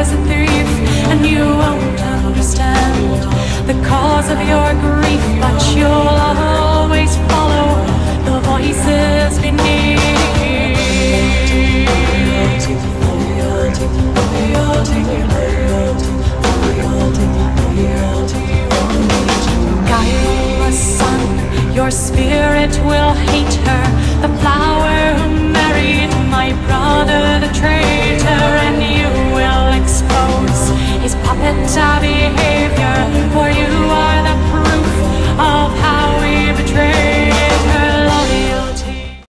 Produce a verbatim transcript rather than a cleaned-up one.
was a thief, and you won't understand the cause of your grief, but you'll always follow the voices beneath. Guileless son, your spirit will hate her. The flower